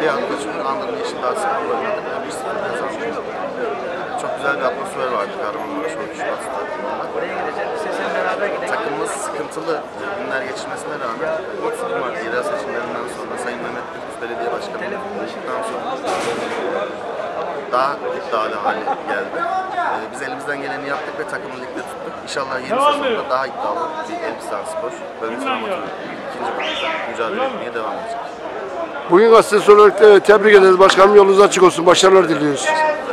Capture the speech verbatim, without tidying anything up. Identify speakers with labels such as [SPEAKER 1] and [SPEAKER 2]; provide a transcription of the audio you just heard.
[SPEAKER 1] Alihan Koç'un Andırın Yeşildağ Spor'la oynadık. bir sıfır kazandık. Çok güzel bir atmosfer vardı Kahramanmaraş on üç Şubat Stadyumu'nda. Takımımız sıkıntılı günler geçirmesine rağmen otuz Mart yerel seçimlerinden sonra Sayın Mehmet Kürtüz Belediye Başkanı olduktan sonra daha iddialı hale geldi. Ee, biz elimizden geleni yaptık ve takımı ligde tuttuk. İnşallah yeni sezonda daha iddialı bir Elbistanspor Bölgesel Amatör ikinci bölümde mücadele etmeye devam edecek.
[SPEAKER 2] Bugün gazetesi olarak tebrik ederiz başkanım. Yolunuz açık olsun. Başarılar diliyoruz.